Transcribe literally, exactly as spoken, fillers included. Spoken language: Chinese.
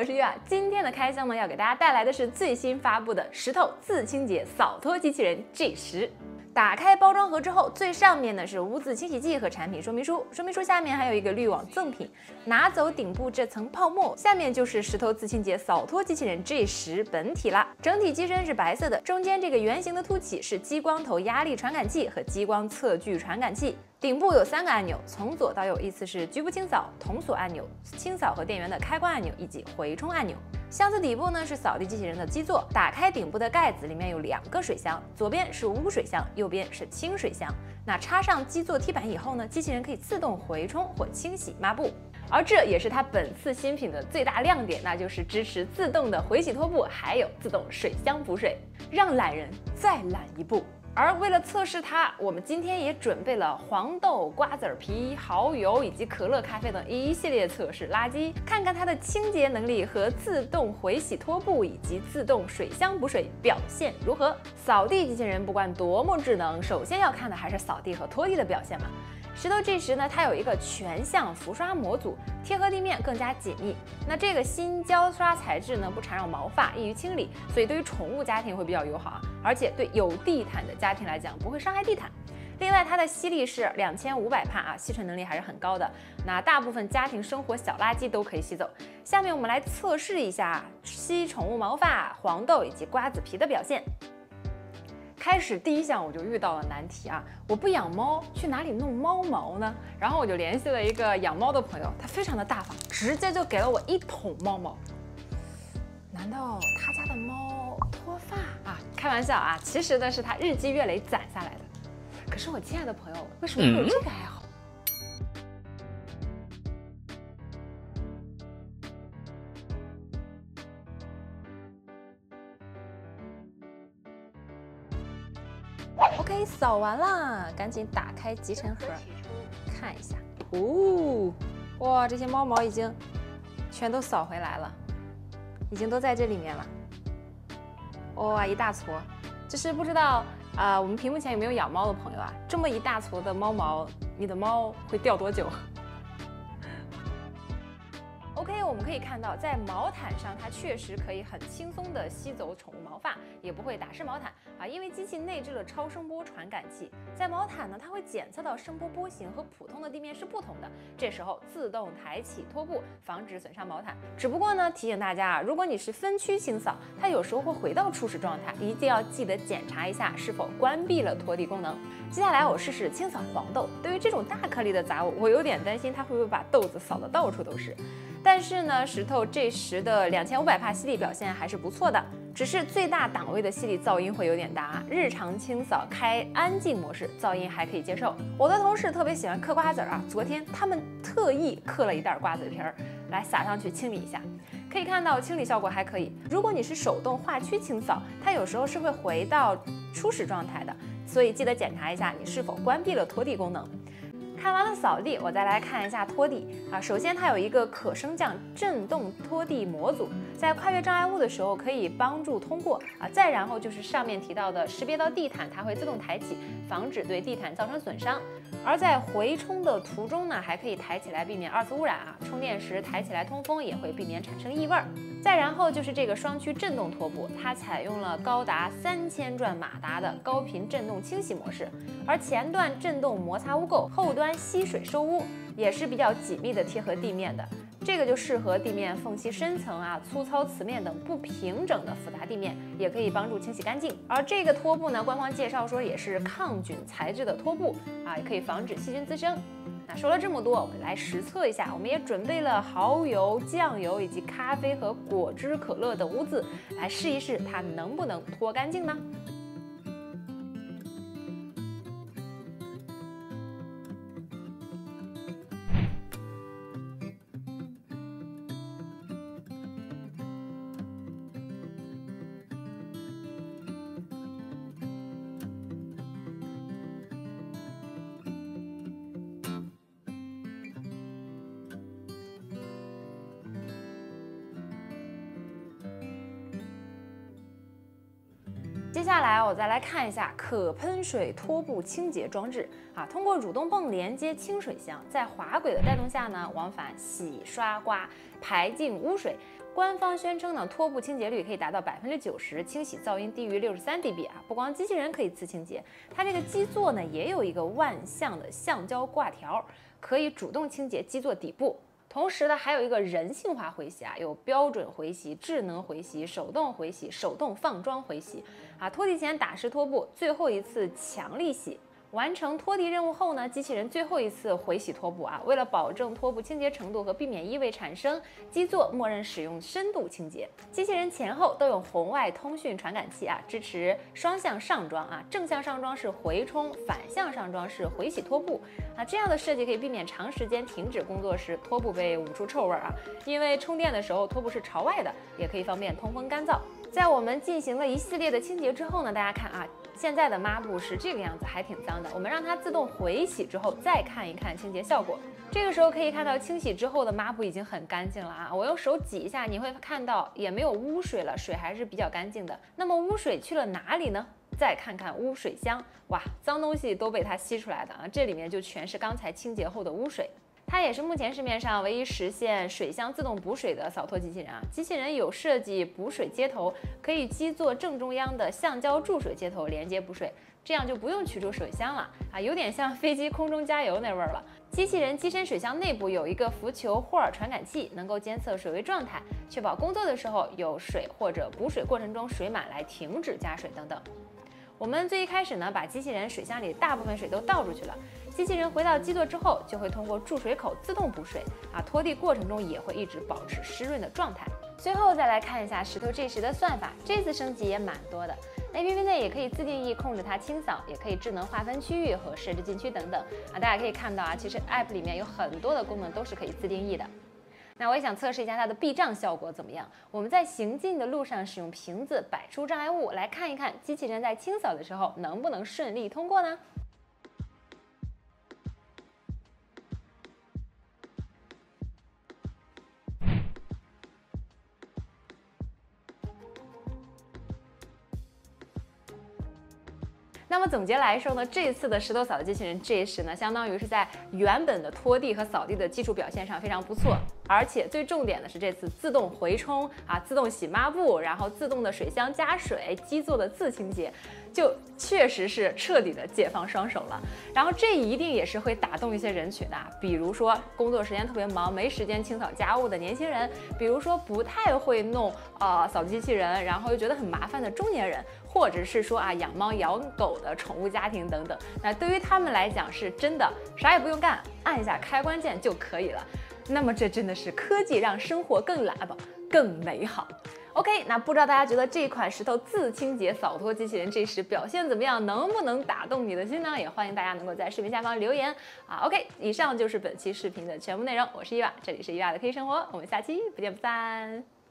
我是月啊。今天的开箱呢，要给大家带来的是最新发布的石头自清洁扫拖机器人 G 十。打开包装盒之后，最上面呢是污渍清洗剂和产品说明书，说明书下面还有一个滤网赠品。拿走顶部这层泡沫，下面就是石头自清洁扫拖机器人 G 十本体啦。整体机身是白色的，中间这个圆形的凸起是激光头压力传感器和激光测距传感器。顶部有三个按钮，从左到右依次是局部清扫、童锁按钮、清扫和电源的开关按钮以及回充按钮。箱子底部呢是扫地机器人的基座，打开顶部的盖子，里面有两个水箱，左边是污水箱，右边是清水箱。那插上基座踢板以后呢，机器人可以自动回冲或清洗抹布。而这也是它本次新品的最大亮点，那就是支持自动的回洗拖布，还有自动水箱补水，让懒人再懒一步。而为了测试它，我们今天也准备了黄豆、瓜子皮、蚝油以及可乐咖啡等一系列测试垃圾，看看它的清洁能力和自动回洗拖布以及自动水箱补水表现如何。扫地机器人不管多么智能，首先要看的还是扫地和拖地的表现嘛。石头 G 十呢，它有一个全向浮刷模组，贴合地面更加紧密。那这个新胶刷材质呢，不缠绕毛发，易于清理，所以对于宠物家庭会比较友好啊。而且对有地毯的家庭来讲，不会伤害地毯。另外，它的吸力是两千五百帕啊，吸尘能力还是很高的。那大部分家庭生活小垃圾都可以吸走。下面我们来测试一下吸宠物毛发、黄豆以及瓜子皮的表现。开始第一项我就遇到了难题啊！我不养猫，去哪里弄猫毛呢？然后我就联系了一个养猫的朋友，他非常的大方，直接就给了我一桶猫毛。难道他家的猫脱发啊？开玩笑啊，其实呢是他日积月累攒下来的。可是我亲爱的朋友，为什么会有这个爱好？OK， 扫完啦，赶紧打开集成盒，看一下。哦，哇，这些猫毛已经全都扫回来了，已经都在这里面了。哇，一大撮。就是不知道啊、呃，我们屏幕前有没有养猫的朋友啊？这么一大撮的猫毛，你的猫会掉多久？OK， 我们可以看到，在毛毯上，它确实可以很轻松地吸走宠物毛发，也不会打湿毛毯啊，因为机器内置了超声波传感器，在毛毯呢，它会检测到声波波形和普通的地面是不同的，这时候自动抬起拖布，防止损伤毛毯。只不过呢，提醒大家啊，如果你是分区清扫，它有时候会回到初始状态，一定要记得检查一下是否关闭了拖地功能。接下来我试试清扫黄豆，对于这种大颗粒的杂物，我有点担心它会不会把豆子扫得到处都是。但是呢，石头 G 十的两千五百帕吸力表现还是不错的，只是最大档位的吸力噪音会有点大。日常清扫开安静模式，噪音还可以接受。我的同事特别喜欢嗑瓜子啊，昨天他们特意嗑了一袋瓜子皮儿来撒上去清理一下，可以看到清理效果还可以。如果你是手动划区清扫，它有时候是会回到初始状态的，所以记得检查一下你是否关闭了拖地功能。看完了扫地，我再来看一下拖地啊。首先，它有一个可升降震动拖地模组，在跨越障碍物的时候可以帮助通过啊。再然后就是上面提到的识别到地毯，它会自动抬起，防止对地毯造成损伤。而在回充的途中呢，还可以抬起来避免二次污染啊。充电时抬起来通风也会避免产生异味。再然后就是这个双区震动拖布，它采用了高达三千转马达的高频震动清洗模式，而前段震动摩擦污垢，后端吸水收污，也是比较紧密的贴合地面的。这个就适合地面缝隙深层啊、粗糙瓷面等不平整的复杂地面，也可以帮助清洗干净。而这个拖布呢，官方介绍说也是抗菌材质的拖布啊，也可以防止细菌滋生。那说了这么多，我们来实测一下。我们也准备了蚝油、酱油以及咖啡和果汁、可乐等污渍，来试一试它能不能拖干净呢？ 接下来我再来看一下可喷水拖布清洁装置啊，通过蠕动泵连接清水箱，在滑轨的带动下呢，往返洗刷刮，排净污水。官方宣称呢，拖布清洁率可以达到百分之九十，清洗噪音低于六十三 dB 啊。不光机器人可以自清洁，它这个基座呢也有一个万向的橡胶挂条，可以主动清洁基座底部。同时呢，还有一个人性化回洗啊，有标准回洗、智能回洗、手动回洗、手动放装回洗啊。拖地前打湿拖布，最后一次强力洗。完成拖地任务后呢，机器人最后一次回洗拖布啊。为了保证拖布清洁程度和避免异味产生，基座默认使用深度清洁。机器人前后都有红外通讯传感器啊，支持双向上装啊。正向上装是回冲，反向上装是回洗拖布啊。这样的设计可以避免长时间停止工作时拖布被捂出臭味啊。因为充电的时候拖布是朝外的，也可以方便通风干燥。在我们进行了一系列的清洁之后呢，大家看啊。现在的抹布是这个样子，还挺脏的。我们让它自动回洗之后，再看一看清洁效果。这个时候可以看到清洗之后的抹布已经很干净了啊！我用手挤一下，你会看到也没有污水了，水还是比较干净的。那么污水去了哪里呢？再看看污水箱，哇，脏东西都被它吸出来的啊！这里面就全是刚才清洁后的污水。它也是目前市面上唯一实现水箱自动补水的扫拖机器人啊！机器人有设计补水接头，可以基座正中央的橡胶注水接头连接补水，这样就不用取出水箱了啊，有点像飞机空中加油那味儿了。机器人机身水箱内部有一个浮球霍尔传感器，能够监测水位状态，确保工作的时候有水或者补水过程中水满来停止加水等等。我们最一开始呢，把机器人水箱里大部分水都倒出去了。机器人回到基座之后，就会通过注水口自动补水啊，拖地过程中也会一直保持湿润的状态。最后再来看一下石头 G 十的算法，这次升级也蛮多的。A P P 内也可以自定义控制它清扫，也可以智能划分区域和设置禁区等等啊。大家可以看到啊，其实 App 里面有很多的功能都是可以自定义的。那我也想测试一下它的避障效果怎么样。我们在行进的路上使用瓶子摆出障碍物，来看一看机器人在清扫的时候能不能顺利通过呢？那么总结来说呢，这次的石头扫的机器人 G 十呢，相当于是在原本的拖地和扫地的基础表现上非常不错，而且最重点的是这次自动回冲啊，自动洗抹布，然后自动的水箱加水，基座的自清洁，就确实是彻底的解放双手了。然后这一定也是会打动一些人群的，比如说工作时间特别忙，没时间清扫家务的年轻人，比如说不太会弄呃扫地机器人，然后又觉得很麻烦的中年人。或者是说啊，养猫养狗的宠物家庭等等，那对于他们来讲是真的啥也不用干，按一下开关键就可以了。那么这真的是科技让生活更喇叭、更美好。OK， 那不知道大家觉得这款石头自清洁扫拖机器人 G 十表现怎么样？能不能打动你的心呢？也欢迎大家能够在视频下方留言啊。OK， 以上就是本期视频的全部内容，我是伊娃，这里是伊娃的科技生活，我们下期不见不散。